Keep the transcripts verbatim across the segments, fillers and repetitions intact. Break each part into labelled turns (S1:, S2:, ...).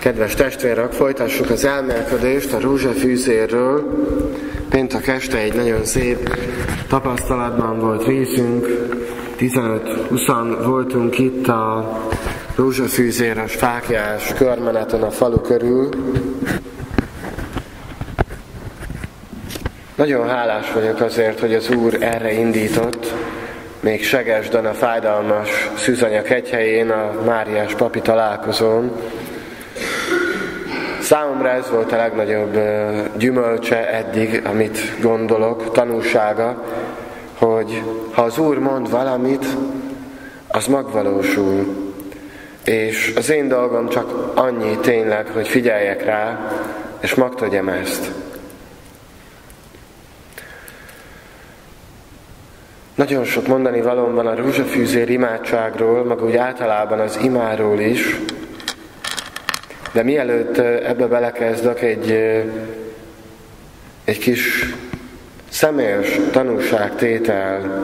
S1: Kedves testvérek, folytassuk az elmélkedést a rózsafűzérről. Péntek este egy nagyon szép tapasztalatban volt részünk. tizenöt-húszan voltunk itt a rózsafűzéres, fáklyás körmeneten a falu körül. Nagyon hálás vagyok azért, hogy az Úr erre indított, még Segesdon a fájdalmas Szűzanya kegyhelyén, a Máriás papi találkozón. Számomra ez volt a legnagyobb gyümölcse eddig, amit gondolok, tanulsága, hogy ha az Úr mond valamit, az megvalósul. És az én dolgom csak annyi tényleg, hogy figyeljek rá, és megtegyem ezt. Nagyon sok mondani valóm van a rózsafűzér imádságról, meg úgy általában az imáról is, de mielőtt ebbe belekezdek, egy, egy kis személyes tanúságtétel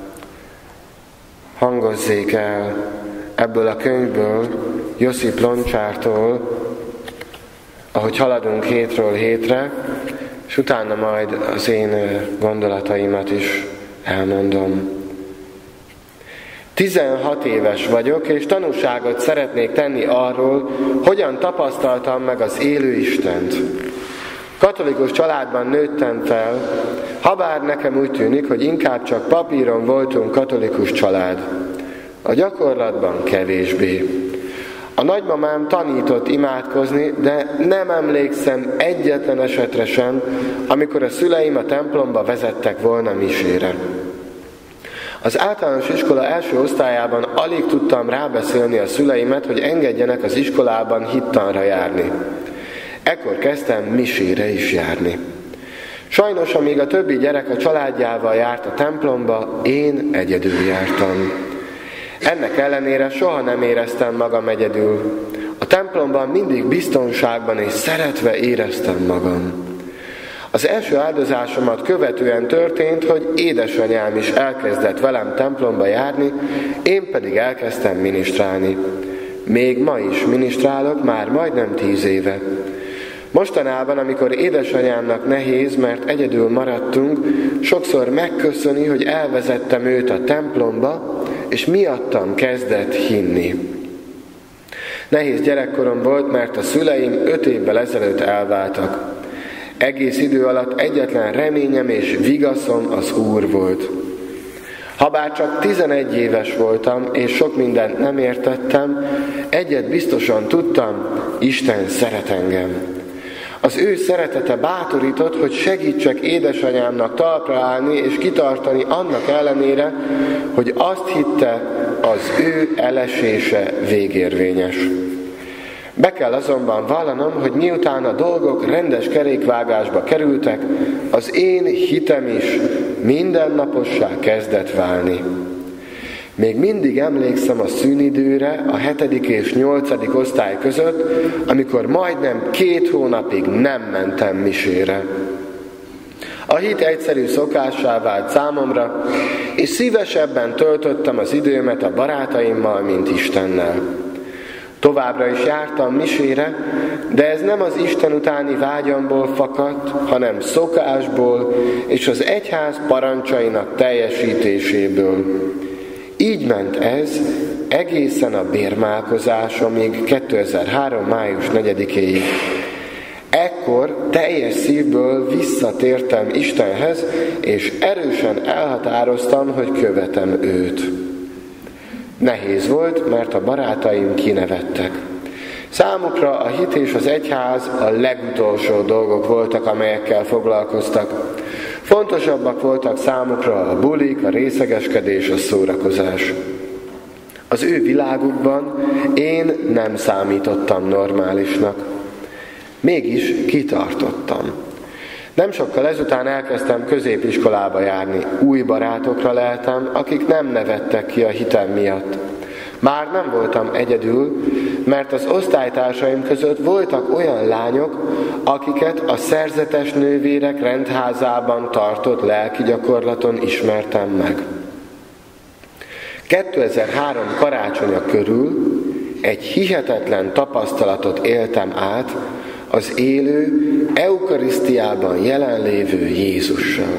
S1: hangozzék el ebből a könyvből, Josip Loncsártól, ahogy haladunk hétről hétre, és utána majd az én gondolataimat is elmondom. tizenhat éves vagyok, és tanúságot szeretnék tenni arról, hogyan tapasztaltam meg az élő Istent. Katolikus családban nőttem fel, habár nekem úgy tűnik, hogy inkább csak papíron voltunk katolikus család. A gyakorlatban kevésbé. A nagymamám tanított imádkozni, de nem emlékszem egyetlen esetre sem, amikor a szüleim a templomba vezettek volna misére. Az általános iskola első osztályában alig tudtam rábeszélni a szüleimet, hogy engedjenek az iskolában hittanra járni. Ekkor kezdtem misére is járni. Sajnos, amíg a többi gyerek a családjával járt a templomba, én egyedül jártam. Ennek ellenére soha nem éreztem magam egyedül. A templomban mindig biztonságban és szeretve éreztem magam. Az első áldozásomat követően történt, hogy édesanyám is elkezdett velem templomba járni, én pedig elkezdtem minisztrálni. Még ma is minisztrálok, már majdnem tíz éve. Mostanában, amikor édesanyámnak nehéz, mert egyedül maradtunk, sokszor megköszöni, hogy elvezettem őt a templomba, és miattam kezdett hinni. Nehéz gyerekkorom volt, mert a szüleim öt évvel ezelőtt elváltak. Egész idő alatt egyetlen reményem és vigaszom az Úr volt. Habár csak tizenegy éves voltam, és sok mindent nem értettem, egyet biztosan tudtam, Isten szeret engem. Az ő szeretete bátorított, hogy segítsek édesanyámnak talpra állni és kitartani annak ellenére, hogy azt hitte, az ő elesése végérvényes. Be kell azonban vallanom, hogy miután a dolgok rendes kerékvágásba kerültek, az én hitem is mindennapossá kezdett válni. Még mindig emlékszem a szünidőre a hetedik és nyolcadik osztály között, amikor majdnem két hónapig nem mentem misére. A hit egyszerű szokássá vált számomra, és szívesebben töltöttem az időmet a barátaimmal, mint Istennel. Továbbra is jártam misére, de ez nem az Isten utáni vágyamból fakadt, hanem szokásból és az egyház parancsainak teljesítéséből. Így ment ez egészen a bérmálkozásomig, kétezer-három. május negyedikéig. Ekkor teljes szívből visszatértem Istenhez, és erősen elhatároztam, hogy követem őt. Nehéz volt, mert a barátaim kinevettek. Számukra a hit és az egyház a legutolsó dolgok voltak, amelyekkel foglalkoztak. Fontosabbak voltak számukra a bulik, a részegeskedés, a szórakozás. Az ő világukban én nem számítottam normálisnak. Mégis kitartottam. Nem sokkal ezután elkezdtem középiskolába járni. Új barátokra leltem, akik nem nevettek ki a hitem miatt. Már nem voltam egyedül, mert az osztálytársaim között voltak olyan lányok, akiket a szerzetes nővérek rendházában tartott lelki gyakorlaton ismertem meg. kétezer-három karácsonya körül egy hihetetlen tapasztalatot éltem át az élő, eukarisztiában jelenlévő Jézussal.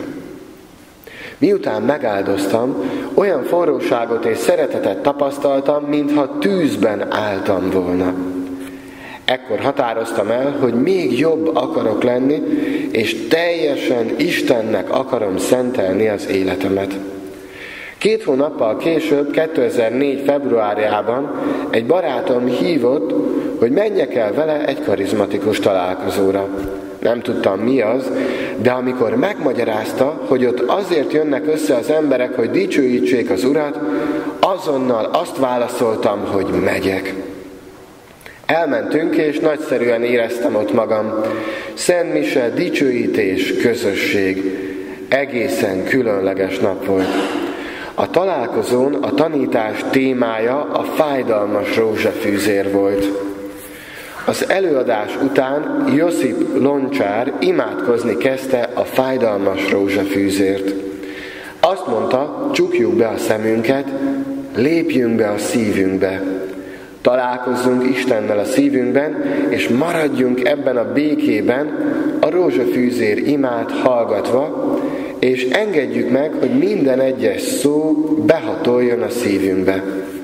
S1: Miután megáldoztam, olyan forróságot és szeretetet tapasztaltam, mintha tűzben álltam volna. Ekkor határoztam el, hogy még jobb akarok lenni, és teljesen Istennek akarom szentelni az életemet. Két hónappal később, kétezer-négy februárjában egy barátom hívott, hogy menjek el vele egy karizmatikus találkozóra. Nem tudtam mi az, de amikor megmagyarázta, hogy ott azért jönnek össze az emberek, hogy dicsőítsék az Urat, azonnal azt válaszoltam, hogy megyek. Elmentünk, és nagyszerűen éreztem ott magam. Szent mise, dicsőítés, közösség. Egészen különleges nap volt. A találkozón a tanítás témája a fájdalmas rózsafűzér volt. Az előadás után Josip Loncsár imádkozni kezdte a fájdalmas rózsafűzért. Azt mondta, csukjuk be a szemünket, lépjünk be a szívünkbe. Találkozzunk Istennel a szívünkben, és maradjunk ebben a békében, a rózsafűzér imát hallgatva, és engedjük meg, hogy minden egyes szó behatoljon a szívünkbe.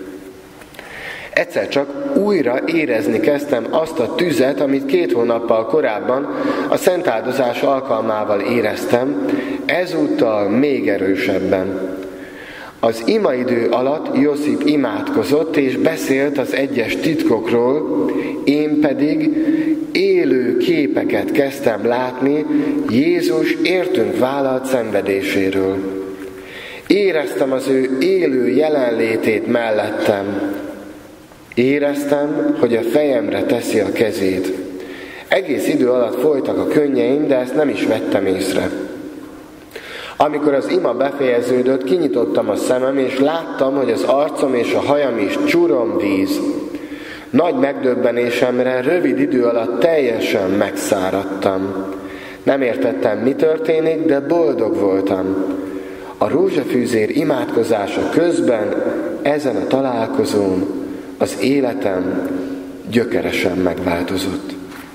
S1: Egyszer csak újra érezni kezdtem azt a tüzet, amit két hónappal korábban a szentáldozás alkalmával éreztem, ezúttal még erősebben. Az imaidő alatt Josip imádkozott és beszélt az egyes titkokról, én pedig élő képeket kezdtem látni Jézus értünk vállalt szenvedéséről. Éreztem az ő élő jelenlétét mellettem. Éreztem, hogy a fejemre teszi a kezét. Egész idő alatt folytak a könnyeim, de ezt nem is vettem észre. Amikor az ima befejeződött, kinyitottam a szemem, és láttam, hogy az arcom és a hajam is csuromvíz. Nagy megdöbbenésemre rövid idő alatt teljesen megszáradtam. Nem értettem, mi történik, de boldog voltam. A rózsafűzér imádkozása közben, ezen a találkozón az életem gyökeresen megváltozott.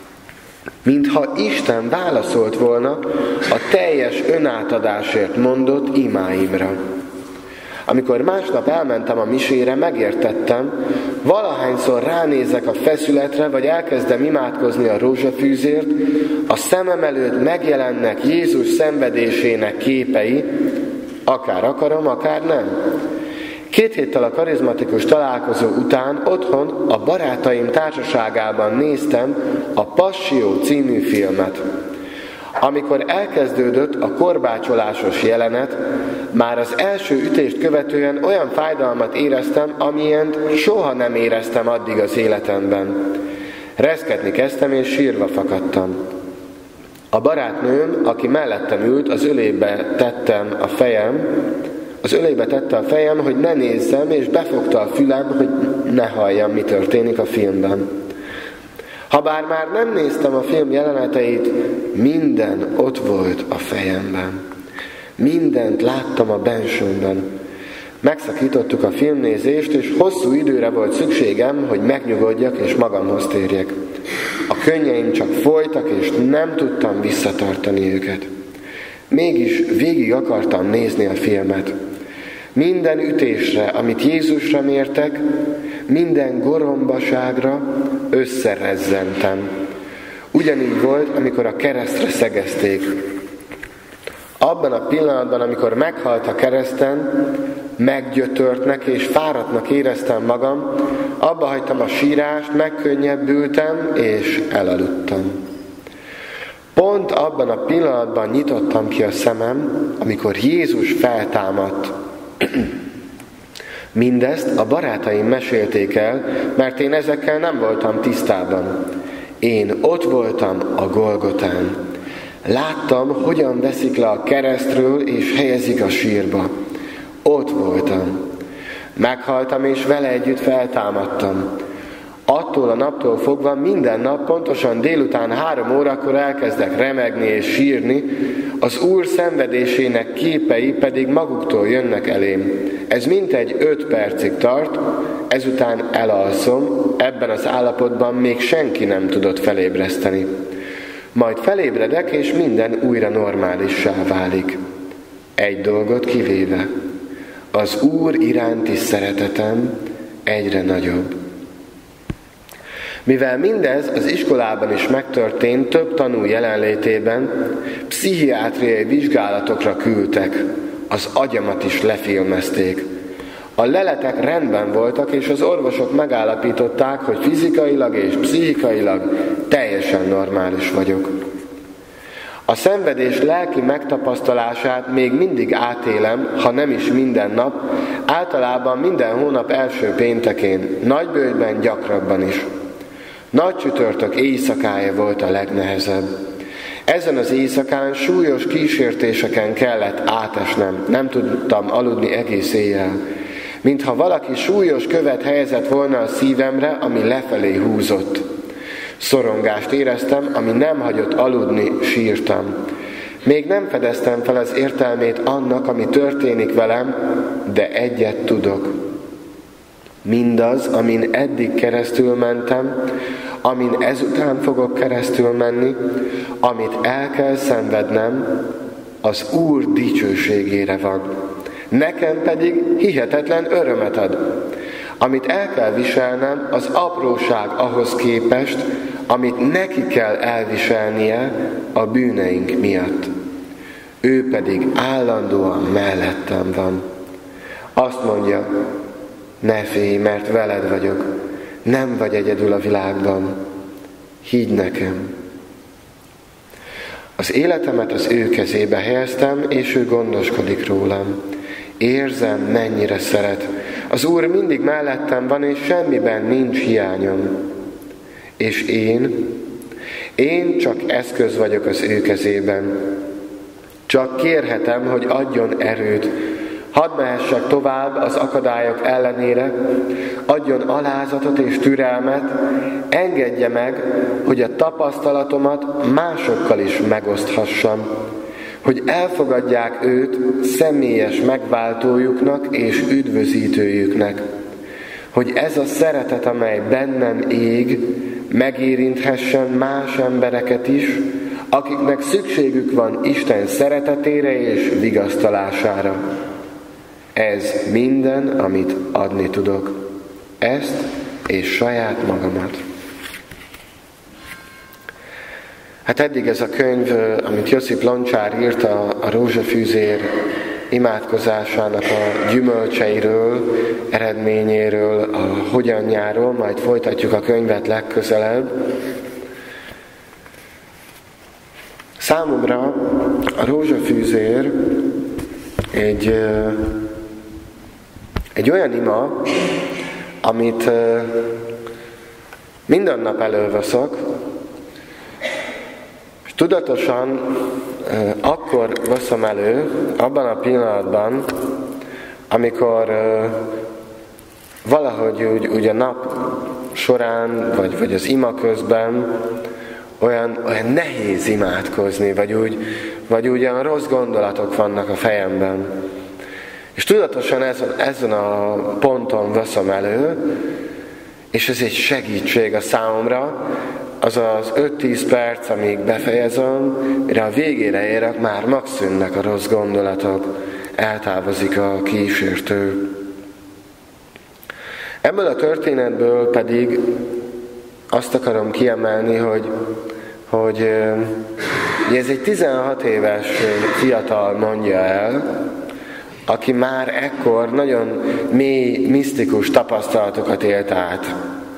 S1: Mintha Isten válaszolt volna a teljes önátadásért mondott imáimra. Amikor másnap elmentem a misére, megértettem, valahányszor ránézek a feszületre, vagy elkezdem imádkozni a rózsafűzért, a szemem előtt megjelennek Jézus szenvedésének képei, akár akarom, akár nem. Két héttel a karizmatikus találkozó után otthon a barátaim társaságában néztem a Passió című filmet. Amikor elkezdődött a korbácsolásos jelenet, már az első ütést követően olyan fájdalmat éreztem, amilyent soha nem éreztem addig az életemben. Reszketni kezdtem, és sírva fakadtam. A barátnőm, aki mellettem ült, az ölébe tettem a fejem, az ölébe tette a fejem, hogy ne nézzem, és befogta a fülem, hogy ne halljam, mi történik a filmben. Habár már nem néztem a film jeleneteit, minden ott volt a fejemben. Mindent láttam a bensőmben. Megszakítottuk a filmnézést, és hosszú időre volt szükségem, hogy megnyugodjak és magamhoz térjek. A könnyeim csak folytak, és nem tudtam visszatartani őket. Mégis végig akartam nézni a filmet. Minden ütésre, amit Jézusra mértek, minden gorombaságra összerezzentem. Ugyanígy volt, amikor a keresztre szegezték. Abban a pillanatban, amikor meghalt a kereszten, meggyötörtnek és fáradtnak éreztem magam, abba hagytam a sírást, megkönnyebbültem és elaludtam. Pont abban a pillanatban nyitottam ki a szemem, amikor Jézus feltámadt. Mindezt a barátaim mesélték el, mert én ezekkel nem voltam tisztában. Én ott voltam a Golgotán. Láttam, hogyan veszik le a keresztről és helyezik a sírba. Ott voltam. Meghaltam és vele együtt feltámadtam. Attól a naptól fogva minden nap pontosan délután három órakor elkezdek remegni és sírni, az Úr szenvedésének képei pedig maguktól jönnek elém. Ez mintegy öt percig tart, ezután elalszom, ebben az állapotban még senki nem tudott felébreszteni. Majd felébredek, és minden újra normálissá válik. Egy dolgot kivéve, az Úr iránti szeretetem egyre nagyobb. Mivel mindez az iskolában is megtörtént, több tanú jelenlétében pszichiátriai vizsgálatokra küldtek, az agyamat is lefilmezték. A leletek rendben voltak, és az orvosok megállapították, hogy fizikailag és pszichikailag teljesen normális vagyok. A szenvedés lelki megtapasztalását még mindig átélem, ha nem is minden nap, általában minden hónap első péntekén, Nagybőjtben gyakrabban is. Nagy csütörtök éjszakája volt a legnehezebb. Ezen az éjszakán súlyos kísértéseken kellett átesnem, nem tudtam aludni egész éjjel. Mintha valaki súlyos követ helyezett volna a szívemre, ami lefelé húzott. Szorongást éreztem, ami nem hagyott aludni, sírtam. Még nem fedeztem fel az értelmét annak, ami történik velem, de egyet tudok. Mindaz, amin eddig keresztül mentem, amin ezután fogok keresztül menni, amit el kell szenvednem, az Úr dicsőségére van. Nekem pedig hihetetlen örömet ad. Amit el kell viselnem, az apróság ahhoz képest, amit neki kell elviselnie a bűneink miatt. Ő pedig állandóan mellettem van. Azt mondja, ne félj, mert veled vagyok, nem vagy egyedül a világban. Higgy nekem. Az életemet az ő kezébe helyeztem, és ő gondoskodik rólam. Érzem, mennyire szeret. Az Úr mindig mellettem van, és semmiben nincs hiányom. És én, én csak eszköz vagyok az ő kezében. Csak kérhetem, hogy adjon erőt, hadd mehessek tovább az akadályok ellenére, adjon alázatot és türelmet, engedje meg, hogy a tapasztalatomat másokkal is megoszthassam, hogy elfogadják őt személyes megváltójuknak és üdvözítőjüknek, hogy ez a szeretet, amely bennem ég, megérinthessen más embereket is, akiknek szükségük van Isten szeretetére és vigasztalására. Ez minden, amit adni tudok. Ezt és saját magamat. Hát eddig ez a könyv, amit Josip Loncsár írt a, a rózsafűzér imádkozásának a gyümölcseiről, eredményéről, a hogyanjáról, majd folytatjuk a könyvet legközelebb. Számomra a rózsafűzér egy, egy olyan ima, amit minden nap előveszek, és tudatosan akkor veszem elő, abban a pillanatban, amikor valahogy úgy, úgy a nap során, vagy, vagy az ima közben olyan, olyan nehéz imádkozni, vagy úgy, vagy úgy olyan rossz gondolatok vannak a fejemben. És tudatosan ezen, ezen a ponton veszem elő, és ez egy segítség a számomra, az az öt-tíz perc, amíg befejezem, mire a végére érek, már megszűnnek a rossz gondolatok, eltávozik a kísértő. Ebből a történetből pedig azt akarom kiemelni, hogy, hogy ez egy tizenhat éves fiatal mondja el, aki már ekkor nagyon mély, misztikus tapasztalatokat élt át.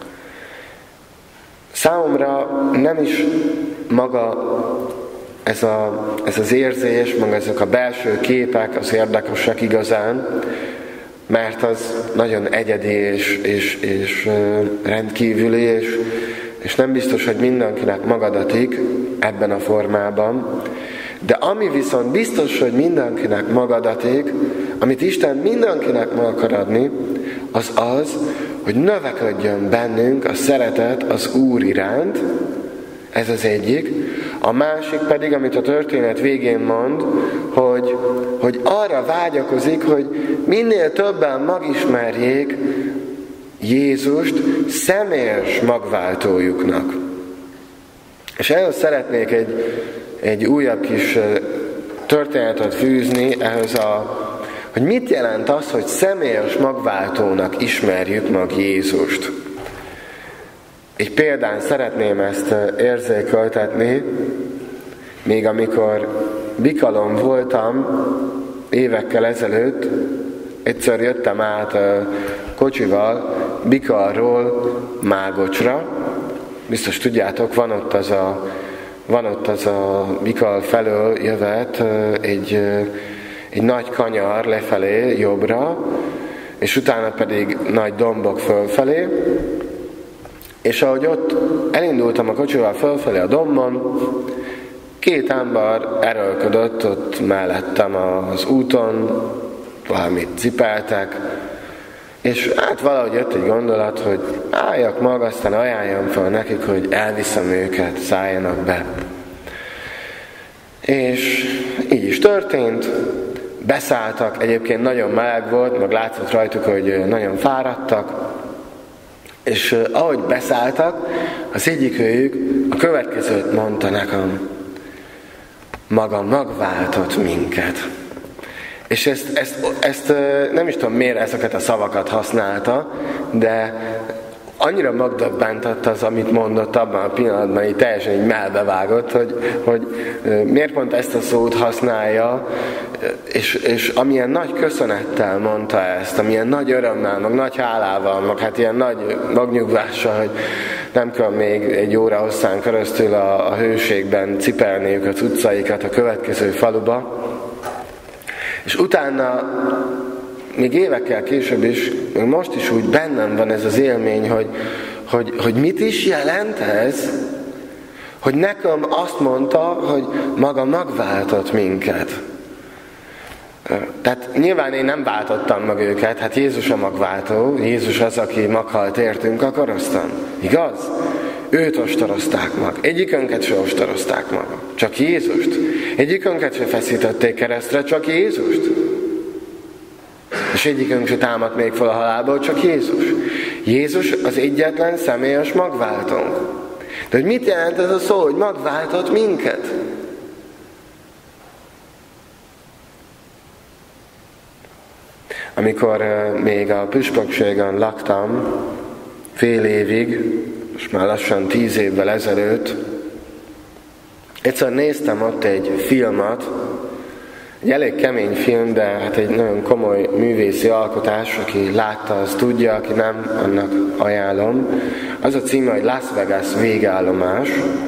S1: Számomra nem is maga ez, a, ez az érzés, maga ezek a belső képek az érdekesek igazán, mert az nagyon egyedi és, és, és rendkívüli, és, és nem biztos, hogy mindenkinek magadatik ebben a formában. De ami viszont biztos, hogy mindenkinek magadatik, amit Isten mindenkinek meg akar adni, az az, hogy növekedjön bennünk a szeretet az Úr iránt, ez az egyik. A másik pedig, amit a történet végén mond, hogy, hogy arra vágyakozik, hogy minél többen megismerjék Jézust személyes magváltójuknak. És ehhez szeretnék egy, egy újabb kis történetet fűzni, ehhez a, hogy mit jelent az, hogy személyes magváltónak ismerjük meg Jézust. Egy példán szeretném ezt érzékeltetni, még amikor Bikalon voltam évekkel ezelőtt, egyszer jöttem át kocsival Bikalról Mágocsra. Biztos tudjátok, van ott az a, van ott az a Bikal felől jövet egy, egy nagy kanyar lefelé, jobbra, és utána pedig nagy dombok fölfelé. És ahogy ott elindultam a kocsival fölfelé a dombon, két ember erőlködött ott mellettem az úton, valamit cipeltek, és hát valahogy jött egy gondolat, hogy álljak maga, aztán ajánljam fel nekik, hogy elviszem őket, szálljanak be. És így is történt, beszálltak, egyébként nagyon meleg volt, meg látszott rajtuk, hogy nagyon fáradtak, és ahogy beszálltak, az egyikőjük a következőt mondta nekem: maga magváltott minket. És ezt, ezt, ezt nem is tudom miért ezeket a szavakat használta, de annyira megdöbbentett az, amit mondott abban a pillanatban, így teljesen így melbevágott, hogy, hogy miért pont ezt a szót használja, és, és amilyen nagy köszönettel mondta ezt, amilyen nagy örömmel, meg nagy hálával, meg hát ilyen nagy megnyugvással, hogy nem kell még egy óra hosszán keresztül a, a hőségben cipelniük az utcaikat a következő faluba. És utána, még évekkel később is, még most is úgy bennem van ez az élmény, hogy, hogy, hogy mit is jelent ez, hogy nekem azt mondta, hogy maga magváltott minket. Tehát nyilván én nem váltottam meg őket, hát Jézus a magváltó, Jézus az, aki meghalt értünk a koroszton. Igaz? Őt ostorozták meg. Egyikünket se ostorozták meg. Csak Jézust. Egyikünket se feszítették keresztre, csak Jézust. És egyikünk se támadt még fel a halálból, csak Jézus. Jézus az egyetlen személyes magváltónk. De hogy mit jelent ez a szó, hogy magváltott minket? Amikor még a püspökségen laktam, fél évig, most már lassan tíz évvel ezelőtt, egyszer néztem ott egy filmet, egy elég kemény film, de hát egy nagyon komoly művészi alkotás, aki látta, az tudja, aki nem, annak ajánlom. Az a címe, hogy Las Vegas végállomás,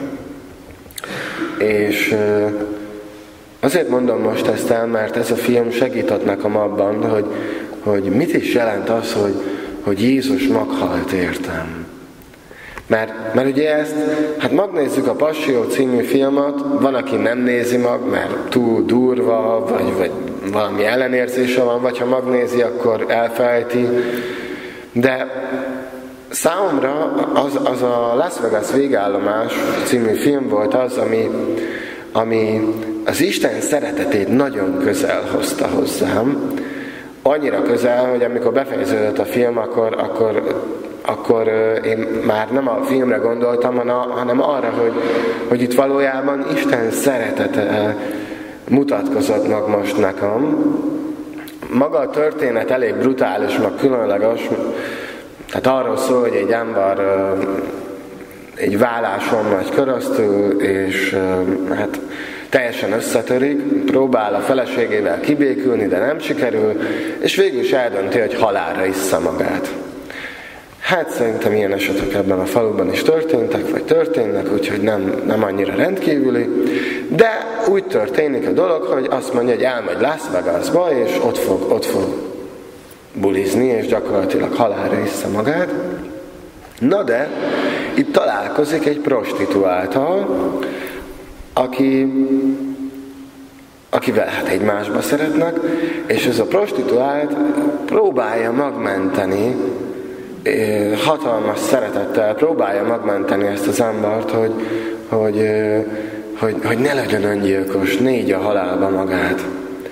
S1: és azért mondom most ezt el, mert ez a film segített nekem abban, hogy, hogy mit is jelent az, hogy, hogy Jézus meghalt értem. Mert, mert ugye ezt, hát megnézzük a Passió című filmet, van, aki nem nézi meg, mert túl durva, vagy, vagy valami ellenérzése van, vagy ha megnézi, akkor elfelejti. De számomra az, az a Las Vegas végállomás című film volt az, ami, ami az Isten szeretetét nagyon közel hozta hozzám. Annyira közel, hogy amikor befejeződött a film, akkor, akkor, akkor én már nem a filmre gondoltam, hanem arra, hogy, hogy itt valójában Isten szeretete mutatkozott meg most nekem. Maga a történet elég brutális, meg különleges. Tehát arról szól, hogy egy ember egy válláson megy köröztül, és hát teljesen összetörik, próbál a feleségével kibékülni, de nem sikerül, és végül is eldönti, hogy halálra issza magát. Hát szerintem ilyen esetek ebben a faluban is történtek, vagy történnek, úgyhogy nem, nem annyira rendkívüli, de úgy történik a dolog, hogy azt mondja, hogy elmegy Las Vegasba, és ott fog, ott fog bulizni, és gyakorlatilag halálra issza magát. Na de, itt találkozik egy prostituáltal, aki, akivel hát egymásba szeretnek, és ez a prostituált próbálja megmenteni, hatalmas szeretettel próbálja megmenteni ezt az embert, hogy, hogy, hogy, hogy ne legyen öngyilkos, négy a halálba magát.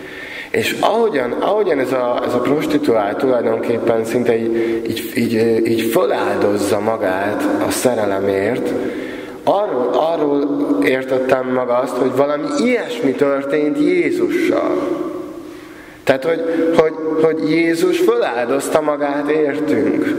S1: És ahogyan, ahogyan ez, a, ez a prostituált tulajdonképpen szinte így, így, így, így föláldozza magát a szerelemért, arról, arról értettem meg azt, hogy valami ilyesmi történt Jézussal. Tehát, hogy, hogy, hogy Jézus föláldozta magát értünk.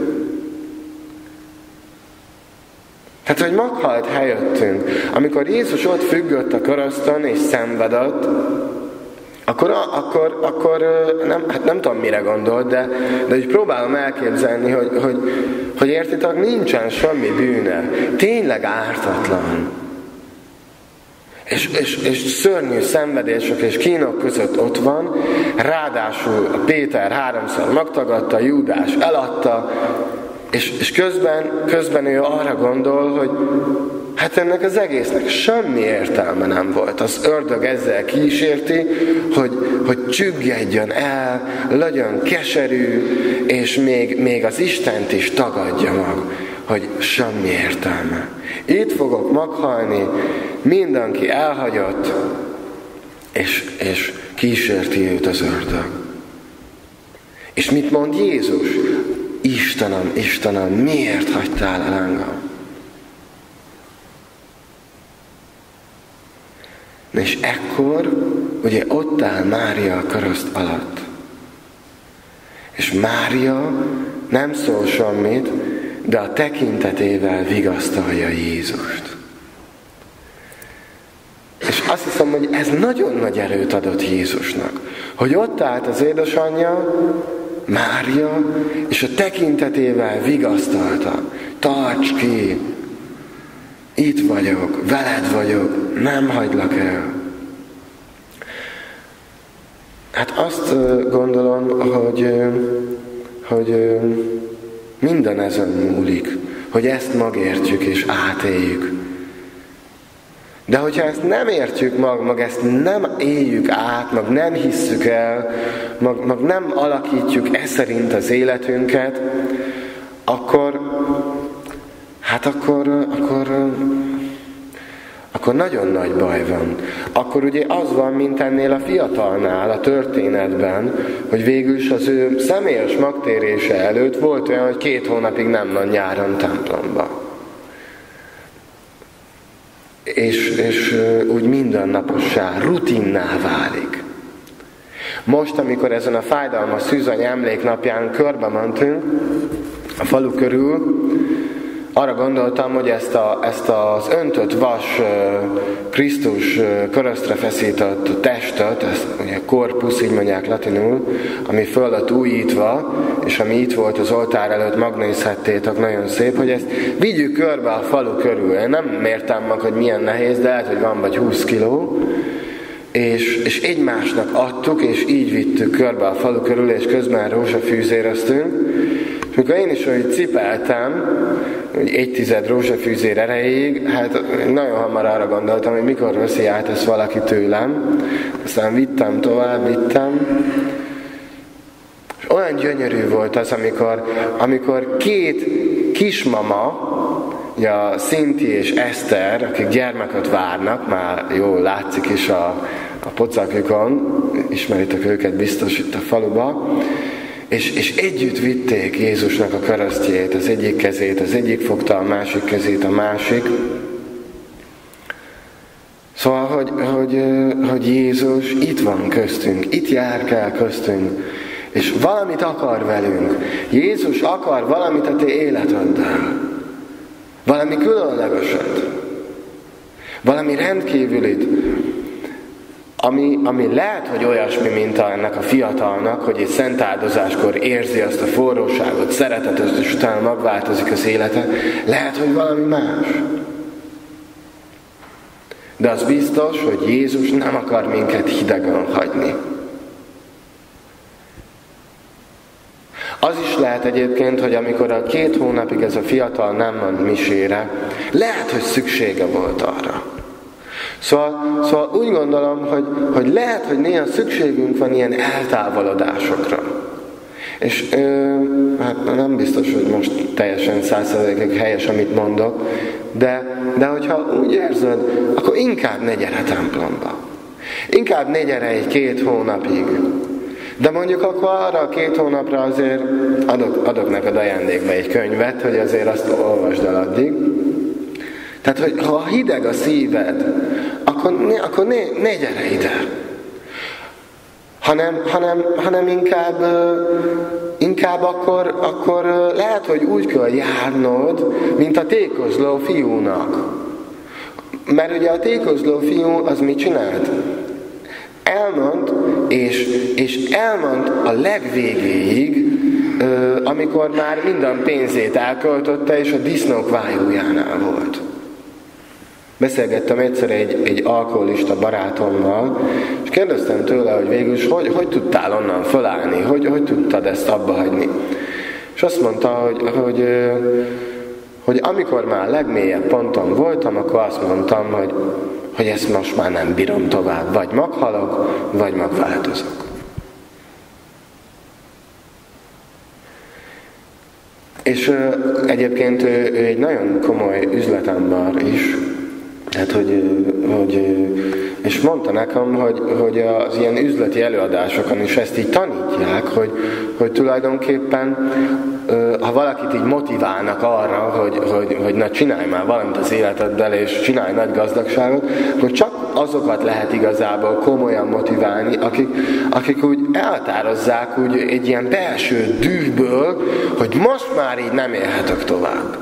S1: Tehát, hogy meghalt helyettünk. Amikor Jézus ott függött a kereszten és szenvedett, akkor, akkor, akkor nem, hát nem tudom, mire gondolt, de, de úgy próbálom elképzelni, hogy, hogy, hogy értitek, nincsen semmi bűne. Tényleg ártatlan. És, és, és szörnyű szenvedések és kínok között ott van, ráadásul a Péter háromszor megtagadta, Júdás eladta, és, és közben, közben ő arra gondol, hogy hát ennek az egésznek semmi értelme nem volt. Az ördög ezzel kísérti, hogy, hogy csüggedjön el, legyen keserű, és még, még az Istent is tagadja mag, hogy semmi értelme. Itt fogok meghalni, mindenki elhagyott, és, és kísérti őt az ördög. És mit mond Jézus? Istenem, Istenem, miért hagytál el engem? És ekkor, ugye ott áll Mária a kereszt alatt. És Mária nem szól semmit, de a tekintetével vigasztalja Jézust. És azt hiszem, hogy ez nagyon nagy erőt adott Jézusnak. Hogy ott állt az édesanyja, Mária, és a tekintetével vigasztalta. Tarts ki! Itt vagyok, veled vagyok, nem hagylak el. Hát azt gondolom, hogy, hogy minden ezen múlik, hogy ezt megértjük és átéljük. De hogyha ezt nem értjük mag, mag ezt nem éljük át, mag nem hisszük el, mag, mag nem alakítjuk e szerint az életünket, akkor hát akkor, akkor, akkor nagyon nagy baj van. Akkor ugye az van, mint ennél a fiatalnál a történetben, hogy végül is az ő személyes megtérése előtt volt olyan, hogy két hónapig nem van nyáron templomba. És, és úgy mindennapossá, rutinná válik. Most, amikor ezen a fájdalmas szűzany emléknapján körbe mentünk a falu körül, arra gondoltam, hogy ezt, a, ezt az öntött vas Krisztus keresztre feszített testet, ezt ugye korpusz, így mondják latinul, ami föl lett újítva, és ami itt volt az oltár előtt, megnézhettétek, nagyon szép, hogy ezt vigyük körbe a falu körül. Én nem mértem meg, hogy milyen nehéz, de lehet, hogy van vagy húsz kiló, és, és egymásnak adtuk, és így vittük körbe a falu körül, és közben rózsafűzéreztünk. És mikor én is úgy cipeltem, hogy egy tized rózsafűzér erejéig, hát nagyon hamar arra gondoltam, hogy mikor veszi át ezt valaki tőlem. Aztán vittem tovább, vittem. És olyan gyönyörű volt az, amikor, amikor két kismama, a Szinti és Eszter, akik gyermeket várnak, már jól látszik is a, a pocakjukon, ismeritek őket biztos itt a faluba, És, és együtt vitték Jézusnak a keresztjét, az egyik kezét, az egyik fogta a másik kezét, a másik. Szóval, hogy, hogy, hogy Jézus itt van köztünk, itt járkál köztünk, és valamit akar velünk. Jézus akar valamit a te életeddel. Valami különlegeset. Valami rendkívülit. Ami, ami lehet, hogy olyasmi, mint a, ennek a fiatalnak, hogy egy szent áldozáskor érzi azt a forróságot, szeretetet, és utána megváltozik az élete. Lehet, hogy valami más. De az biztos, hogy Jézus nem akar minket hidegen hagyni. Az is lehet egyébként, hogy amikor a két hónapig ez a fiatal nem ment misére, lehet, hogy szüksége volt arra. Szóval, szóval úgy gondolom, hogy, hogy lehet, hogy néha szükségünk van ilyen eltávolodásokra. És ö, hát nem biztos, hogy most teljesen száz százalékig helyes, amit mondok, de, de hogyha úgy érzed, akkor inkább ne gyere templomba. Inkább ne gyere egy két hónapig. De mondjuk akkor arra a két hónapra azért adok, adok neked ajándékba egy könyvet, hogy azért azt olvasd el addig. Tehát, hogy ha hideg a szíved, akkor ne, akkor ne, ne gyere ide. Hanem, hanem, hanem inkább, inkább akkor, akkor lehet, hogy úgy kell járnod, mint a tékozló fiúnak. Mert ugye a tékozló fiú az mit csinált? Elment, és, és elment a legvégéig, amikor már minden pénzét elköltötte, és a disznók vájójánál volt. Beszélgettem egyszer egy, egy alkoholista barátommal, és kérdeztem tőle, hogy végül is hogy, hogy tudtál onnan fölállni, hogy, hogy tudtad ezt abba hagyni. És azt mondta, hogy, hogy, hogy amikor már legmélyebb ponton voltam, akkor azt mondtam, hogy, hogy ezt most már nem bírom tovább, vagy meghalok, vagy megváltozok. És ö, egyébként ő, ő egy nagyon komoly üzletember is, hát, hogy, hogy, és mondta nekem, hogy, hogy az ilyen üzleti előadásokon is ezt így tanítják, hogy, hogy tulajdonképpen ha valakit így motiválnak arra, hogy, hogy, hogy na csinálj már valamit az életeddel, és csinálj nagy gazdagságot, akkor csak azokat lehet igazából komolyan motiválni, akik, akik úgy elhatározzák úgy egy ilyen belső dühből, hogy most már így nem élhetek tovább.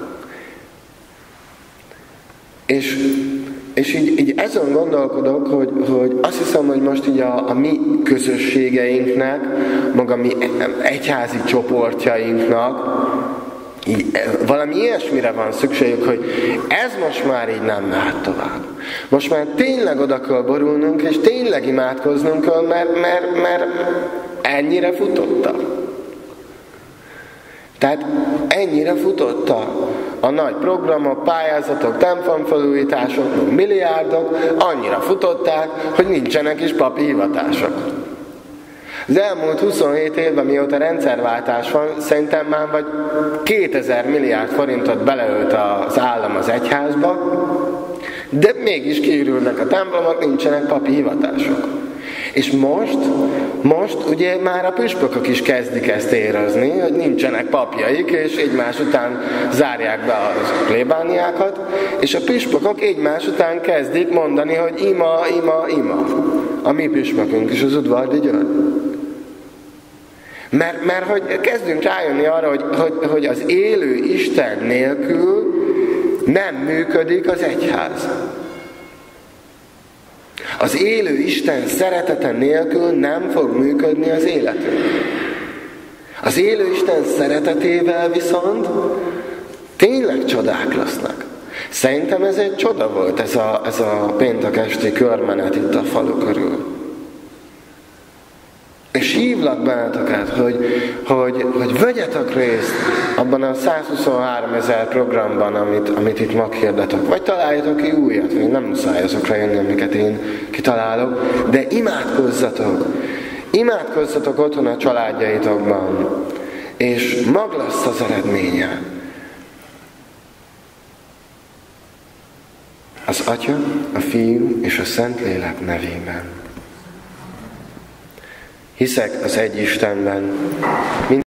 S1: És, és így, így ezen gondolkodok, hogy, hogy azt hiszem, hogy most így a, a mi közösségeinknek, maga mi egyházi csoportjainknak így, valami ilyesmire van szükségük, hogy ez most már így nem mehet tovább. Most már tényleg oda kell borulnunk, és tényleg imádkoznunk kell, mert, mert, mert ennyire futotta. Tehát ennyire futotta. A nagy programok, pályázatok, templomfelújítások, milliárdok annyira futották, hogy nincsenek is papi hivatások. Az elmúlt huszonhét évben, mióta rendszerváltás van, szerintem már vagy kétezer milliárd forintot beleölt az állam az egyházba, de mégis kiürülnek a templomok, nincsenek papi hivatások. És most, most ugye már a püspökök is kezdik ezt érezni, hogy nincsenek papjaik, és egymás után zárják be a plébániákat, és a püspökök egymás után kezdik mondani, hogy ima, ima, ima. A mi püspökünk is, az Udvardi György. Mert, mert hogy kezdünk rájönni arra, hogy, hogy, hogy az élő Isten nélkül nem működik az egyház. Az élő Isten szeretete nélkül nem fog működni az életünk. Az élő Isten szeretetével viszont tényleg csodák lesznek. Szerintem ez egy csoda volt, ez a, ez a péntek esti körmenet itt a falu körül. És hívlak benneteket, hogy, hogy, hogy vegyetek részt abban a százhuszonhárom ezer programban, amit, amit itt meghirdetek. Vagy találjatok ki újat, vagy nem muszáj azokra jönni, amiket én kitalálok, de imádkozzatok. Imádkozzatok otthon a családjaitokban, és mag lesz az eredménye. Az Atya, a Fiú és a Szentlélek nevében. Hiszek az egy Istenben,